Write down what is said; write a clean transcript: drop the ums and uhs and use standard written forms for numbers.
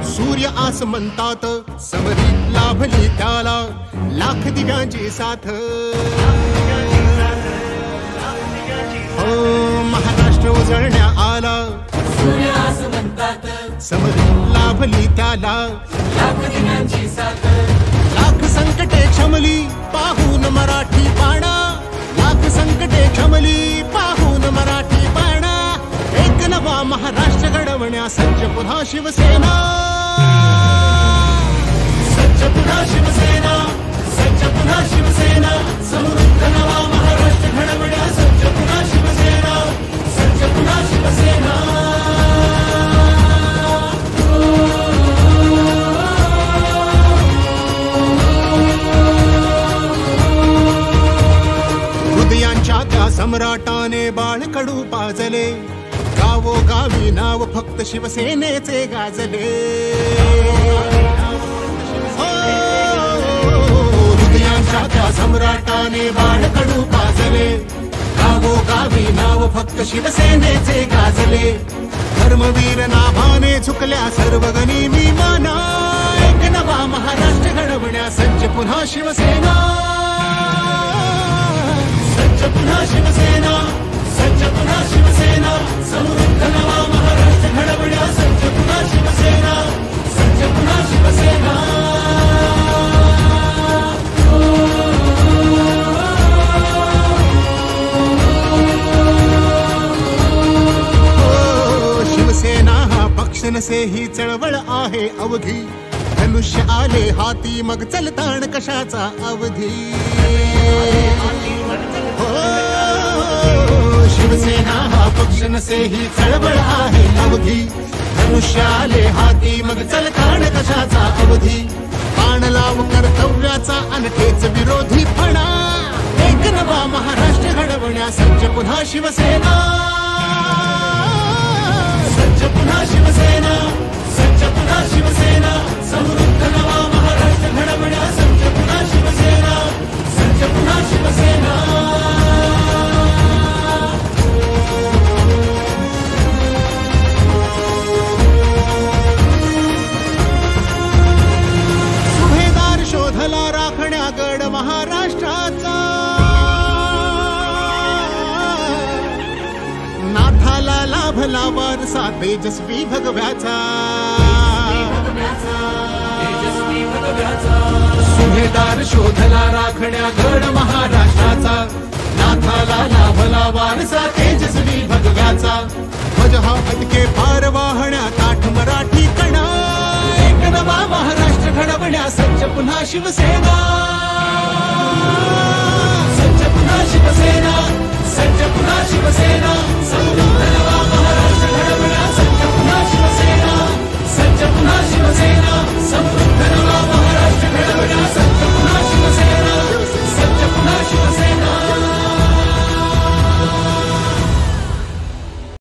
सूर्य आसमंतात समरी लाभली त्याला लाख दिव्यांची साथ हो महाराष्ट्र उजळण्या आला सूर्य आसमंतात समरी लाभली त्याला लाख दिव्यांची साथ लाख संकटे क्षमली पाहून मराठी बाणा लाख संकटे क्षमली पाहून मराठी बाणा एक नवा महाराष्ट्र घडवण्या सज्ज पुन्हा शिवसेना सज्ज पुन्हा शिवसेना सज्ज पुन्हा शिवसेना समृद्ध नवा महाराष्ट्र घडवण्या सज्ज पुन्हा शिवसेना सज्ज पुन्हा शिवसेना हृदयांच्या त्या सम्राटाने बाळकडू पाजले गावोगावी नाव फक्त शिवसेनेचे गाजले हृदयांच्या त्या सम्राटाने बाळकडू पाजले गावोगावी नाव फक्त शिवसेनेचे गाजले धर्मवीर नाभाने झुकल्या सर्व गनिमी माना एक नवा महाराष्ट्र घडवण्या सज्ज पुन्हा शिवसेना सज्ज पुन्हा शिवसेना सज्ज पुन्हा शिवसेना समृद्ध नवा महाराष्ट्र घडवण्या सज्ज पुन्हा शिवसेना सज्ज पुन्हा शिवसेना शिवसेना हा पक्ष नसे ही चळवळ आहे अवघी धनुष्य आले हाती मग चलताण कशाचा अवधी शिवसेना हा पक्ष नसे ही चळवळ आहे अवघी धनुष्य आले हाती मग चलताण कशाचा अवधी बाण लाव कर्तव्याचा अनखेच विरोधी फणा एक नवा महाराष्ट्र घडवण्या सज्ज पुन्हा शिवसेना सज्ज पुन्हा शिवसेना सज्ज पुन्हा शिवसेना समृद्ध नवा महाराष्ट्र घडवण्या सज्ज पुन्हा शिवसेना सज्ज पुन्हा शिवसेना सुभेदार शोधला राखण्या गड महाराष्ट्राचा नाथाला लाभला वारसा तेजस्वी भगव्याचा सुभेदार शोधला राखण्या गड महाराष्ट्राचा नाथाला लाभला वारसा तेजस्वी भगव्याचा ध्वज हा अटके पार वाहण्या ताठ मराठी कणा एक नवा महाराष्ट्र घडवण्या सज्ज पुन्हा शिवसेना